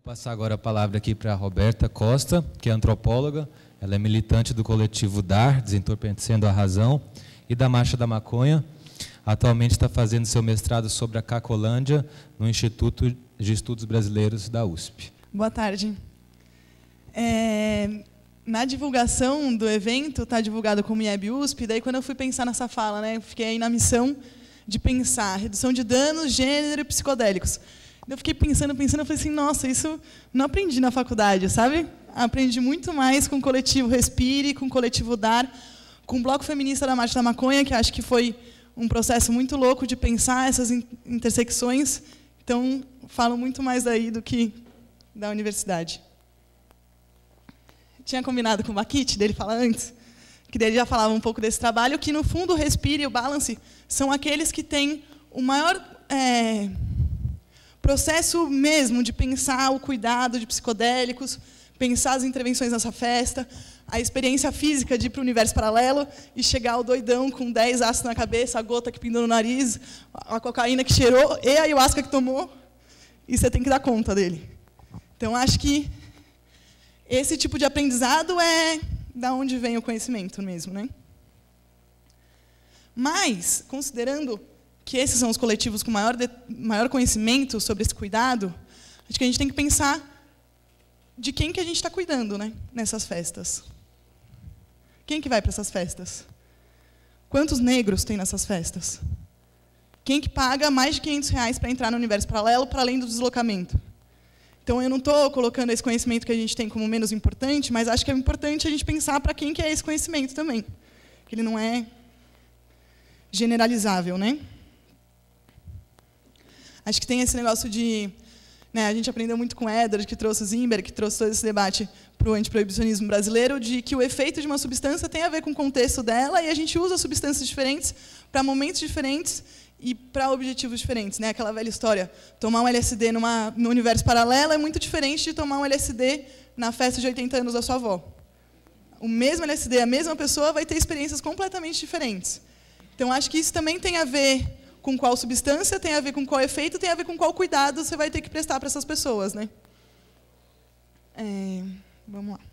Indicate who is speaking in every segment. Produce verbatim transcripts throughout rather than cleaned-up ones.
Speaker 1: Passar agora a palavra aqui para a Roberta Costa, que é antropóloga. Ela é militante do coletivo D A R, Desentorpecendo a Razão, e da Marcha da Maconha. Atualmente está fazendo seu mestrado sobre a Cacolândia no Instituto de Estudos Brasileiros da U S P.
Speaker 2: Boa tarde. É, na divulgação do evento, está divulgado como I E B U S P, daí quando eu fui pensar nessa fala, né, eu fiquei aí na missão de pensar redução de danos, gênero e psicodélicos. Eu fiquei pensando, pensando, eu falei assim, nossa, isso não aprendi na faculdade, sabe? Aprendi muito mais com o coletivo Respire, com o coletivo D A R, com o Bloco Feminista da Marcha da Maconha, que acho que foi um processo muito louco de pensar essas intersecções. Então, falo muito mais daí do que da universidade. Tinha combinado com o Makit, dele falar antes, que ele já falava um pouco desse trabalho, que, no fundo, o Respire e o Balance são aqueles que têm o maior é, processo mesmo de pensar o cuidado de psicodélicos, pensar as intervenções nessa festa, a experiência física de ir para o universo paralelo e chegar ao doidão com dez ácidos na cabeça, a gota que pindou no nariz, a cocaína que cheirou e a ayahuasca que tomou, e você tem que dar conta dele. Então, acho que esse tipo de aprendizado é da onde vem o conhecimento mesmo, né? Mas, considerando que esses são os coletivos com maior, de, maior conhecimento sobre esse cuidado, acho que a gente tem que pensar de quem que a gente está cuidando, né, nessas festas. Quem que vai para essas festas? Quantos negros tem nessas festas? Quem que paga mais de quinhentos reais para entrar no universo paralelo, para além do deslocamento? Então, eu não estou colocando esse conhecimento que a gente tem como menos importante, mas acho que é importante a gente pensar para quem que é esse conhecimento também. Que ele não é generalizável, né? Acho que tem esse negócio de... Né, a gente aprendeu muito com o Edward, que trouxe o Zimber, que trouxe todo esse debate para o antiproibicionismo brasileiro, de que o efeito de uma substância tem a ver com o contexto dela, e a gente usa substâncias diferentes para momentos diferentes e para objetivos diferentes. Né? Aquela velha história, tomar um L S D numa, no universo paralelo é muito diferente de tomar um L S D na festa de oitenta anos da sua avó. O mesmo L S D, a mesma pessoa, vai ter experiências completamente diferentes. Então, acho que isso também tem a ver com qual substância, tem a ver com qual efeito, tem a ver com qual cuidado você vai ter que prestar para essas pessoas. Né? É, vamos lá.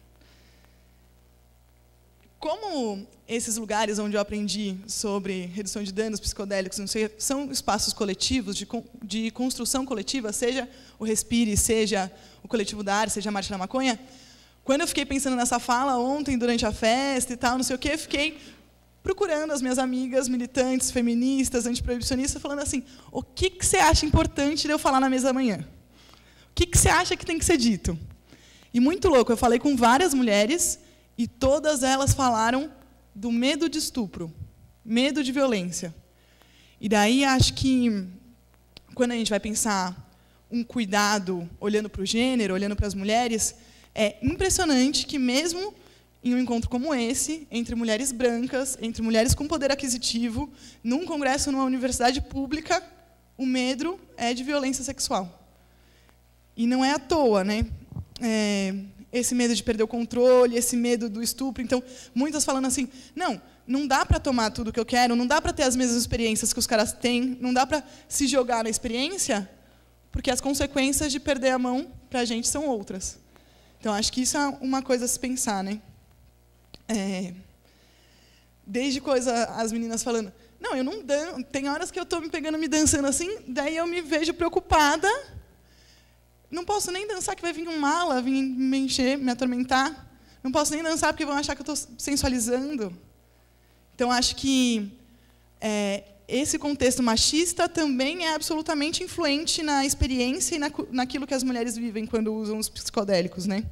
Speaker 2: Como esses lugares onde eu aprendi sobre redução de danos psicodélicos não sei, são espaços coletivos, de, de construção coletiva, seja o Respire, seja o coletivo D A R, seja a Marcha da Maconha, quando eu fiquei pensando nessa fala ontem, durante a festa e tal, não sei o quê, eu fiquei procurando as minhas amigas militantes, feministas, antiproibicionistas, falando assim, o que, que você acha importante de eu falar na mesa da manhã? O que, que você acha que tem que ser dito? E muito louco, eu falei com várias mulheres e todas elas falaram do medo de estupro, medo de violência. E daí acho que, quando a gente vai pensar um cuidado olhando para o gênero, olhando para as mulheres, é impressionante que mesmo em um encontro como esse, entre mulheres brancas, entre mulheres com poder aquisitivo, num congresso, numa universidade pública, o medo é de violência sexual. E não é à toa, né? É, esse medo de perder o controle, esse medo do estupro. Então, muitas falando assim, não, não dá para tomar tudo o que eu quero, não dá para ter as mesmas experiências que os caras têm, não dá para se jogar na experiência, porque as consequências de perder a mão para a gente são outras. Então, acho que isso é uma coisa a se pensar, né? É, desde coisa, as meninas falando, não, eu não danço, tem horas que eu estou me pegando me dançando assim, daí eu me vejo preocupada, não posso nem dançar que vai vir um mala, vir me encher, me atormentar, não posso nem dançar porque vão achar que eu estou sensualizando. Então, acho que é, esse contexto machista também é absolutamente influente na experiência e na, naquilo que as mulheres vivem quando usam os psicodélicos, né?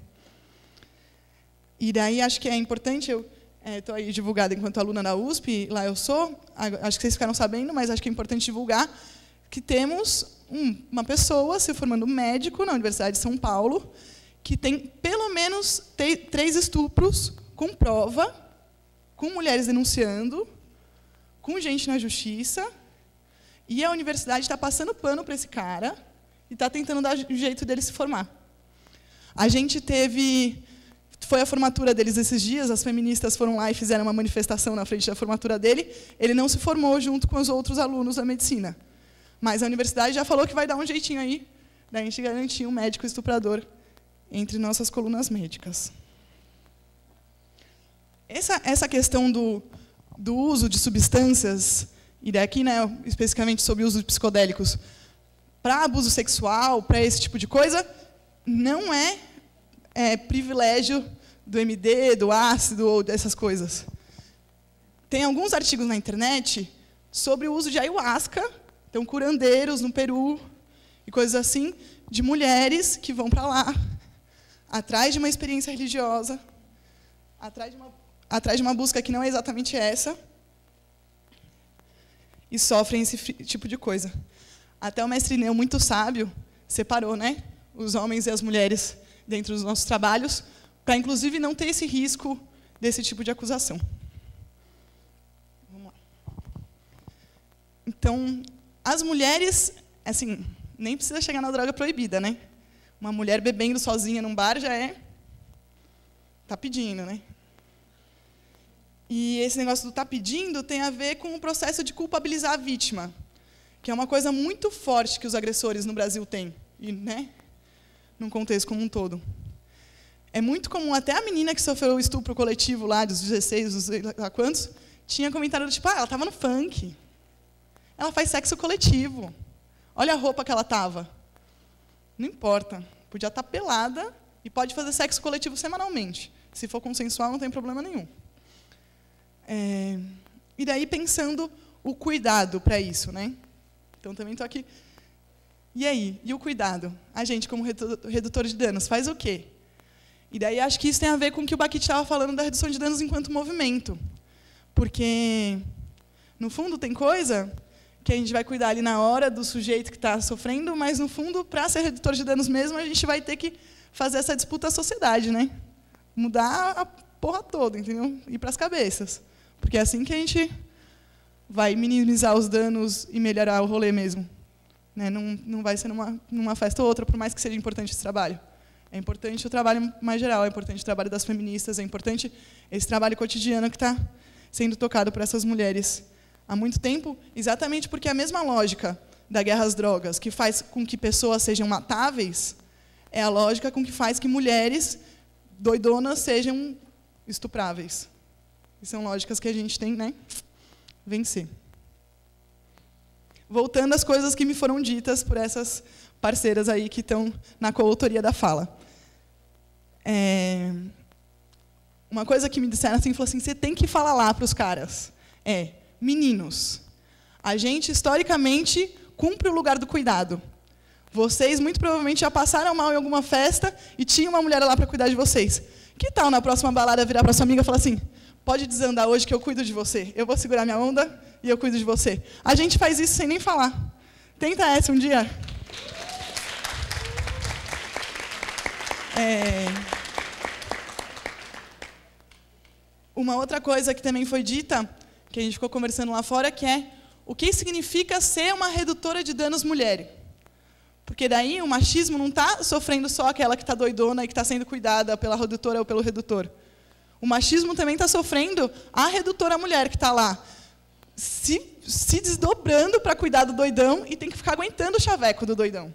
Speaker 2: E daí acho que é importante, eu estou é, aí divulgada enquanto aluna da U S P, lá eu sou, acho que vocês ficaram sabendo, mas acho que é importante divulgar que temos um, uma pessoa se formando médico na Universidade de São Paulo, que tem pelo menos te, três estupros com prova, com mulheres denunciando, com gente na justiça, e a universidade está passando pano para esse cara e está tentando dar o jeito dele se formar. A gente teve... Foi a formatura deles esses dias, as feministas foram lá e fizeram uma manifestação na frente da formatura dele. Ele não se formou junto com os outros alunos da medicina. Mas a universidade já falou que vai dar um jeitinho aí da gente garantir um médico estuprador entre nossas colunas médicas. Essa, essa questão do, do uso de substâncias, e daqui, né, especificamente sobre o uso de psicodélicos, para abuso sexual, para esse tipo de coisa, não é, é privilégio do M D, do ácido ou dessas coisas. Tem alguns artigos na internet sobre o uso de ayahuasca, então curandeiros no Peru e coisas assim, de mulheres que vão para lá, atrás de uma experiência religiosa, atrás de uma, atrás de uma busca que não é exatamente essa, e sofrem esse tipo de coisa. Até o mestre Neu, muito sábio, separou, né, os homens e as mulheres dentro dos nossos trabalhos, para, inclusive, não ter esse risco desse tipo de acusação. Vamos lá. Então, as mulheres, assim, nem precisa chegar na droga proibida, né? Uma mulher bebendo sozinha num bar já é... Tá pedindo, né? E esse negócio do tá pedindo tem a ver com o processo de culpabilizar a vítima, que é uma coisa muito forte que os agressores no Brasil têm, e, né, num contexto como um todo. É muito comum, até a menina que sofreu o estupro coletivo lá, dos dezesseis, dos sei lá quantos, tinha comentário do tipo, ah, ela estava no funk. Ela faz sexo coletivo. Olha a roupa que ela estava. Não importa. Podia estar pelada e pode fazer sexo coletivo semanalmente. Se for consensual, não tem problema nenhum. É, e daí, pensando o cuidado para isso, né? Então, também estou aqui. E aí? E o cuidado? A gente, como redutor de danos, faz o quê? E daí, acho que isso tem a ver com o que o Bakhit estava falando da redução de danos enquanto movimento. Porque, no fundo, tem coisa que a gente vai cuidar ali na hora do sujeito que está sofrendo, mas, no fundo, para ser redutor de danos mesmo, a gente vai ter que fazer essa disputa à sociedade, né? Mudar a porra toda, entendeu? Ir para as cabeças. Porque é assim que a gente vai minimizar os danos e melhorar o rolê mesmo. Né? Não, não vai ser numa, numa festa ou outra, por mais que seja importante esse trabalho. É importante o trabalho mais geral, é importante o trabalho das feministas, é importante esse trabalho cotidiano que está sendo tocado por essas mulheres há muito tempo, exatamente porque a mesma lógica da guerra às drogas, que faz com que pessoas sejam matáveis, é a lógica com que faz que mulheres doidonas sejam estupráveis. E são lógicas que a gente tem, né, vencer. Voltando às coisas que me foram ditas por essas parceiras aí que estão na coautoria da fala. É, uma coisa que me disseram assim, falou assim, você tem que falar lá para os caras. É, meninos, a gente, historicamente, cumpre o lugar do cuidado. Vocês, muito provavelmente, já passaram mal em alguma festa e tinha uma mulher lá para cuidar de vocês. Que tal, na próxima balada, virar para sua amiga e falar assim, pode desandar hoje que eu cuido de você. Eu vou segurar minha onda e eu cuido de você. A gente faz isso sem nem falar. Tenta essa um dia. É... Uma outra coisa que também foi dita, que a gente ficou conversando lá fora, que é o que significa ser uma redutora de danos mulher. Porque daí o machismo não está sofrendo só aquela que está doidona e que está sendo cuidada pela redutora ou pelo redutor. O machismo também está sofrendo a redutora mulher que está lá, se, se desdobrando para cuidar do doidão e tem que ficar aguentando o chaveco do doidão.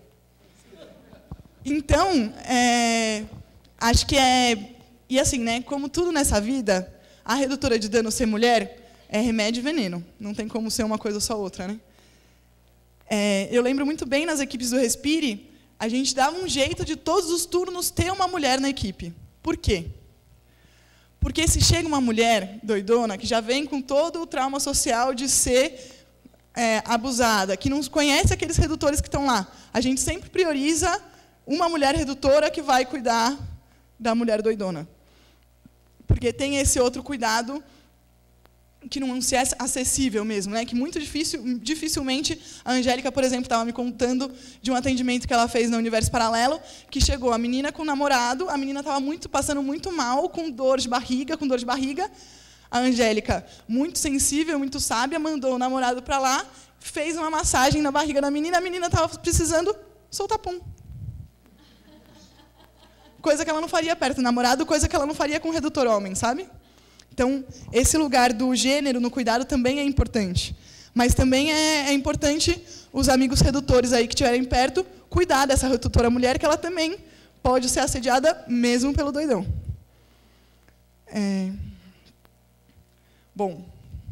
Speaker 2: Então, é, acho que é... E assim, né, como tudo nessa vida, a redutora de dano ser mulher é remédio e veneno. Não tem como ser uma coisa ou só outra, né? É, eu lembro muito bem, nas equipes do Respire, a gente dava um jeito de todos os turnos ter uma mulher na equipe. Por quê? Porque se chega uma mulher doidona, que já vem com todo o trauma social de ser é, abusada, que não conhece aqueles redutores que estão lá, a gente sempre prioriza uma mulher redutora que vai cuidar da mulher doidona. Porque tem esse outro cuidado que não se é acessível mesmo, né? Que muito difícil, dificilmente a Angélica, por exemplo, estava me contando de um atendimento que ela fez no Universo Paralelo, que chegou a menina com o namorado, a menina estava muito, passando muito mal, com dor de barriga, com dor de barriga. A Angélica, muito sensível, muito sábia, mandou o namorado para lá, fez uma massagem na barriga da menina, a menina estava precisando soltar pum. Coisa que ela não faria perto do namorado, coisa que ela não faria com o redutor homem, sabe? Então, esse lugar do gênero no cuidado também é importante. Mas também é, é importante os amigos redutores aí que estiverem perto cuidar dessa tutora mulher, que ela também pode ser assediada mesmo pelo doidão. É... Bom,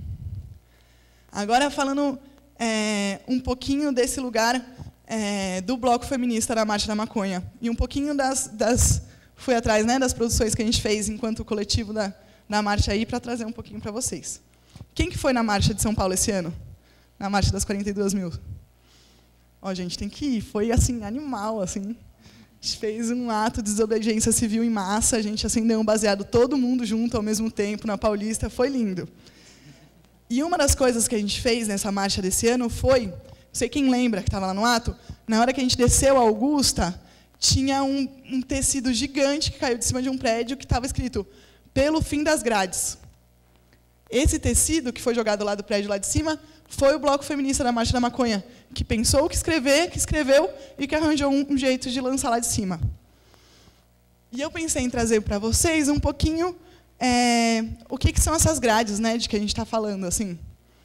Speaker 2: agora falando é, um pouquinho desse lugar é, do bloco feminista da Marcha da Maconha, e um pouquinho das... das fui atrás, né, das produções que a gente fez enquanto coletivo da, da Marcha aí, para trazer um pouquinho para vocês. Quem que foi na Marcha de São Paulo esse ano? Na Marcha das quarenta e duas mil? Ó, gente, tem que ir. Foi, assim, animal, assim. A gente fez um ato de desobediência civil em massa, a gente acendeu um baseado todo mundo junto ao mesmo tempo na Paulista, foi lindo. E uma das coisas que a gente fez nessa marcha desse ano foi, não sei quem lembra que estava lá no ato, na hora que a gente desceu a Augusta, tinha um, um tecido gigante que caiu de cima de um prédio que estava escrito "Pelo fim das grades". Esse tecido que foi jogado lá do prédio lá de cima foi o bloco feminista da Marcha da Maconha, que pensou o que escrever, que escreveu e que arranjou um, um jeito de lançar lá de cima. E eu pensei em trazer para vocês um pouquinho é, o que, que são essas grades, né, de que a gente está falando, assim,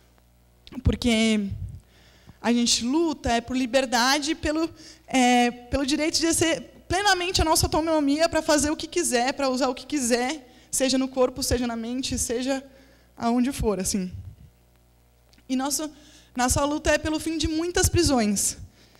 Speaker 2: porque a gente luta é por liberdade, pelo é, pelo direito de exercer plenamente a nossa autonomia para fazer o que quiser, para usar o que quiser, seja no corpo, seja na mente, seja aonde for, assim. E nosso, nossa luta é pelo fim de muitas prisões.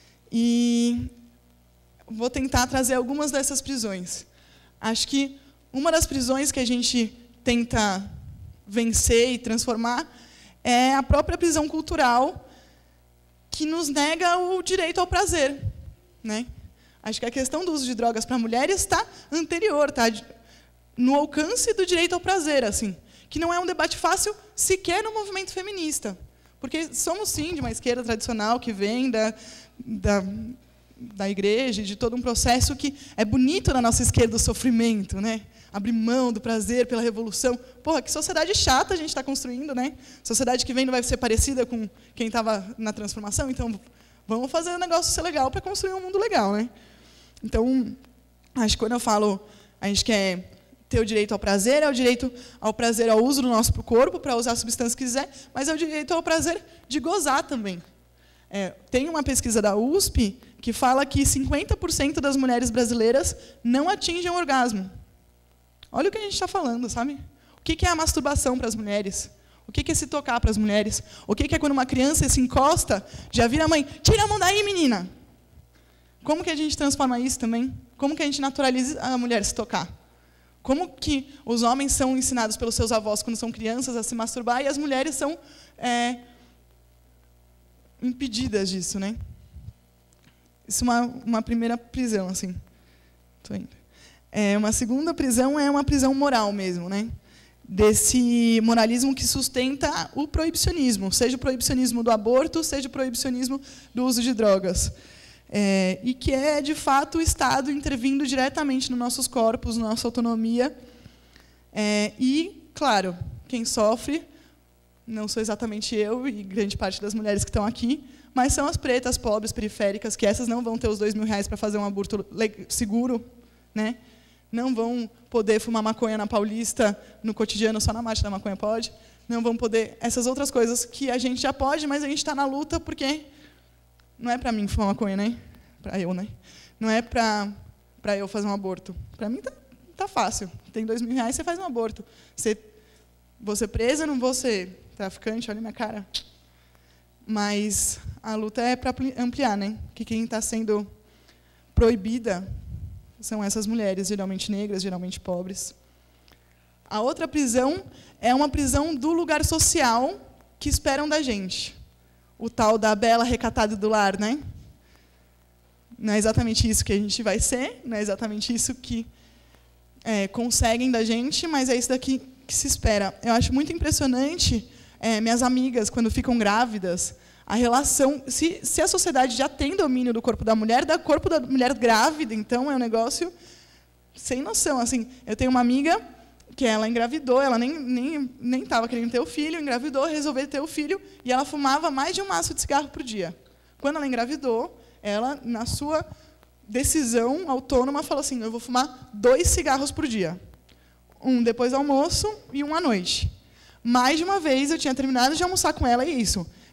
Speaker 2: E vou tentar trazer algumas dessas prisões. Acho que uma das prisões que a gente tenta vencer e transformar é a própria prisão cultural, que nos nega o direito ao prazer, né? Acho que a questão do uso de drogas para mulheres está anterior, está no alcance do direito ao prazer, assim, que não é um debate fácil sequer no movimento feminista, porque somos, sim, de uma esquerda tradicional que vem da, da, da igreja, de todo um processo que é bonito na nossa esquerda, o sofrimento, né? Abrir mão do prazer pela revolução. Porra, que sociedade chata a gente está construindo, né? Sociedade que vem não vai ser parecida com quem estava na transformação, então vamos fazer o negócio ser legal para construir um mundo legal, né? Então, acho que quando eu falo a gente quer ter o direito ao prazer, é o direito ao prazer ao uso do nosso corpo, para usar a substância que quiser, mas é o direito ao prazer de gozar também. É, tem uma pesquisa da U S P que fala que cinquenta por cento das mulheres brasileiras não atingem o orgasmo. Olha o que a gente está falando, sabe? O que é a masturbação para as mulheres? O que é se tocar para as mulheres? O que é quando uma criança se encosta, já vira a mãe, tira a mão daí, menina! Como que a gente transforma isso também? Como que a gente naturaliza a mulher se tocar? Como que os homens são ensinados pelos seus avós, quando são crianças, a se masturbar, e as mulheres são é, impedidas disso, né? Isso é uma, uma primeira prisão, assim. Tô indo. É, uma segunda prisão é uma prisão moral mesmo, né? Desse moralismo que sustenta o proibicionismo, seja o proibicionismo do aborto, seja o proibicionismo do uso de drogas. É, e que é, de fato, o Estado intervindo diretamente nos nossos corpos, na nossa autonomia. É, e, claro, quem sofre, não sou exatamente eu e grande parte das mulheres que estão aqui, mas são as pretas, pobres, periféricas, que essas não vão ter os dois mil reais para fazer um aborto seguro, né? Não vão poder fumar maconha na Paulista, no cotidiano, só na Marcha da Maconha pode. Não vão poder... Essas outras coisas que a gente já pode, mas a gente está na luta porque... Não é para mim fumar maconha, né? Para eu, né? Não é para para eu fazer um aborto. Para mim tá, tá fácil. Tem dois mil reais, você faz um aborto. Você, vou ser presa, não vou ser traficante, olha minha cara. Mas a luta é para ampliar, né? Que quem está sendo proibida são essas mulheres, geralmente negras, geralmente pobres. A outra prisão é uma prisão do lugar social que esperam da gente. O tal da bela recatada do lar, né? Não é exatamente isso que a gente vai ser, não é exatamente isso que é, conseguem da gente, mas é isso daqui que se espera. Eu acho muito impressionante, é, minhas amigas, quando ficam grávidas, a relação... Se, se a sociedade já tem domínio do corpo da mulher, dá corpo da mulher grávida, então é um negócio sem noção. Assim, eu tenho uma amiga que ela engravidou, ela nem nem nem estava querendo ter o filho, engravidou, resolveu ter o filho, e ela fumava mais de um maço de cigarro por dia. Quando ela engravidou, ela, na sua decisão autônoma, falou assim, eu vou fumar dois cigarros por dia. Um depois do almoço e um à noite. Mais de uma vez, eu tinha terminado de almoçar com ela, e isso.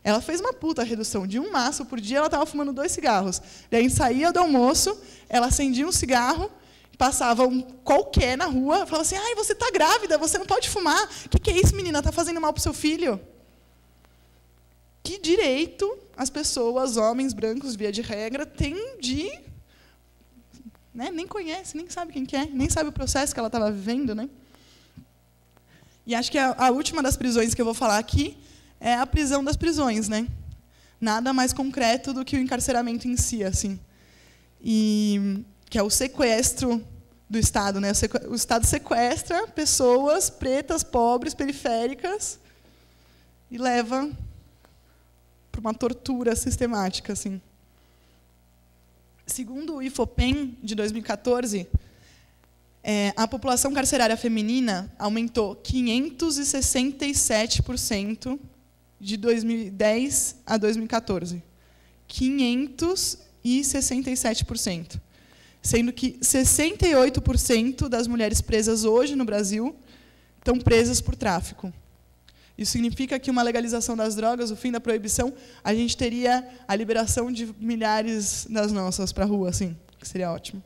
Speaker 2: Ela fez uma puta redução. De um maço por dia, ela estava fumando dois cigarros. Daí a gente saía do almoço, ela acendia um cigarro, passava um qualquer na rua, falava assim, ai, você está grávida, você não pode fumar. O que, que é isso, menina? Está fazendo mal para o seu filho? Que direito as pessoas, homens brancos, via de regra, têm de... Né, nem conhece, nem sabe quem que é, nem sabe o processo que ela estava vivendo. Né? E acho que a, a última das prisões que eu vou falar aqui é a prisão das prisões. Né? Nada mais concreto do que o encarceramento em si. Assim. E... que é o sequestro do Estado. Né? O Estado sequestra pessoas pretas, pobres, periféricas, e leva para uma tortura sistemática. Assim. Segundo o IFOPEN, de dois mil e quatorze, é, a população carcerária feminina aumentou quinhentos e sessenta e sete por cento de dois mil e dez a dois mil e quatorze. quinhentos e sessenta e sete por cento. Sendo que sessenta e oito por cento das mulheres presas hoje no Brasil estão presas por tráfico. Isso significa que uma legalização das drogas, o fim da proibição, a gente teria a liberação de milhares das nossas para a rua, assim, que seria ótimo.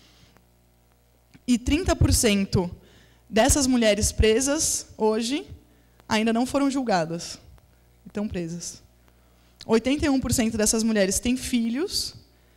Speaker 2: E trinta por cento dessas mulheres presas hoje ainda não foram julgadas. Estão presas. oitenta e um por cento dessas mulheres têm filhos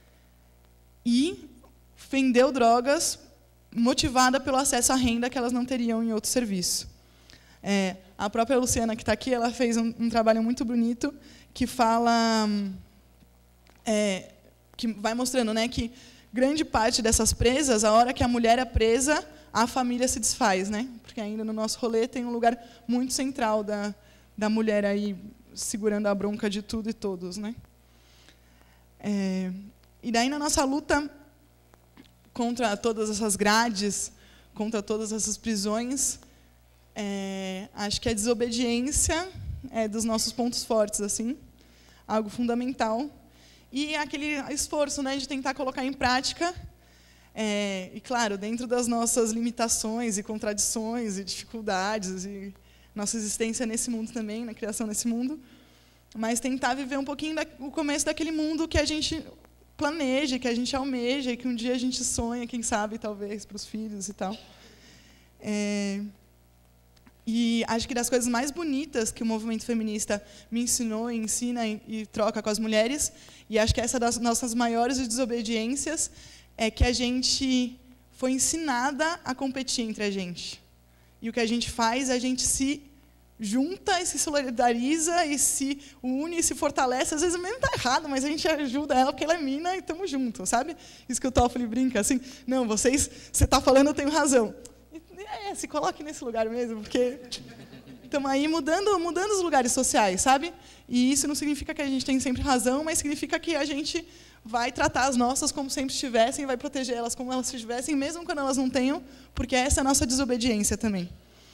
Speaker 2: e vendeu drogas motivada pelo acesso à renda que elas não teriam em outro serviço. É, a própria Luciana, que está aqui, ela fez um, um trabalho muito bonito que fala, é, que vai mostrando, né, que grande parte dessas presas, a hora que a mulher é presa, a família se desfaz, né? Porque ainda no nosso rolê tem um lugar muito central da, da mulher aí segurando a bronca de tudo e todos, né? É, e daí na nossa luta contra todas essas grades, contra todas essas prisões, é, acho que a desobediência é dos nossos pontos fortes, assim, algo fundamental. E aquele esforço, né, de tentar colocar em prática, é, e, claro, dentro das nossas limitações e contradições e dificuldades, e nossa existência nesse mundo também, na criação desse mundo, mas tentar viver um pouquinho da, o começo daquele mundo que a gente planeja, que a gente almeja, e que um dia a gente sonha, quem sabe, talvez, para os filhos e tal. É, e acho que das coisas mais bonitas que o movimento feminista me ensinou, ensina e, e troca com as mulheres, e acho que essa das nossas maiores desobediências é que a gente foi ensinada a competir entre a gente. E o que a gente faz, a gente se junta e se solidariza e se une e se fortalece. Às vezes mesmo está errado, mas a gente ajuda ela porque ela é mina e estamos juntos, sabe? Isso que o Toffoli brinca, assim, não, vocês, você está falando, eu tenho razão. É, se coloque nesse lugar mesmo, porque estamos aí mudando, mudando os lugares sociais, sabe? E isso não significa que a gente tem sempre razão, mas significa que a gente vai tratar as nossas como sempre estivessem, vai proteger elas como elas estivessem, mesmo quando elas não tenham, porque essa é a nossa desobediência também.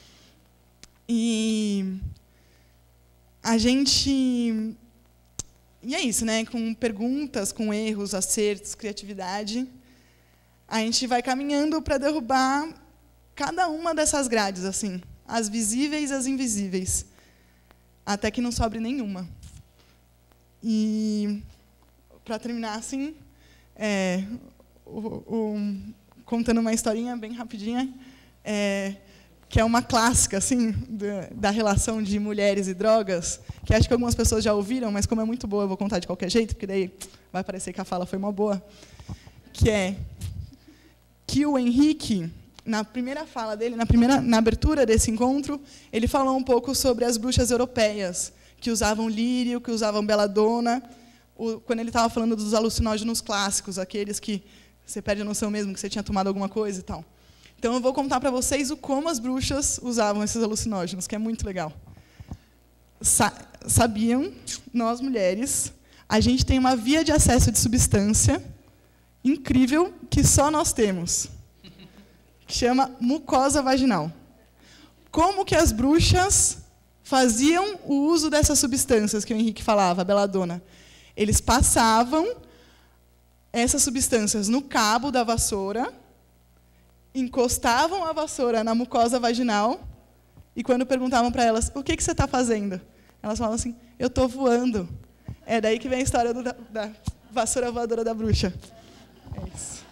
Speaker 2: E a gente... E é isso, né? Com perguntas, com erros, acertos, criatividade, a gente vai caminhando para derrubar cada uma dessas grades, assim, as visíveis e as invisíveis, até que não sobre nenhuma. E, para terminar, assim, é, o, o, contando uma historinha bem rapidinha, é, que é uma clássica, assim, da, da relação de mulheres e drogas, que acho que algumas pessoas já ouviram, mas como é muito boa, eu vou contar de qualquer jeito, porque daí vai parecer que a fala foi uma boa, que é que o Henrique, na primeira fala dele, na, primeira, na abertura desse encontro, ele falou um pouco sobre as bruxas europeias, que usavam lírio, que usavam beladona, o, quando ele estava falando dos alucinógenos clássicos, aqueles que você perde a noção mesmo que você tinha tomado alguma coisa e tal. Então, eu vou contar para vocês o como as bruxas usavam esses alucinógenos, que é muito legal. Sa sabiam, nós mulheres, a gente tem uma via de acesso de substância incrível que só nós temos, que chama mucosa vaginal. Como que as bruxas faziam o uso dessas substâncias que o Henrique falava, a beladona? Eles passavam essas substâncias no cabo da vassoura, encostavam a vassoura na mucosa vaginal, e quando perguntavam para elas, o que, que você está fazendo? Elas falam assim, eu estou voando. É daí que vem a história do, da, da vassoura voadora da bruxa. É isso.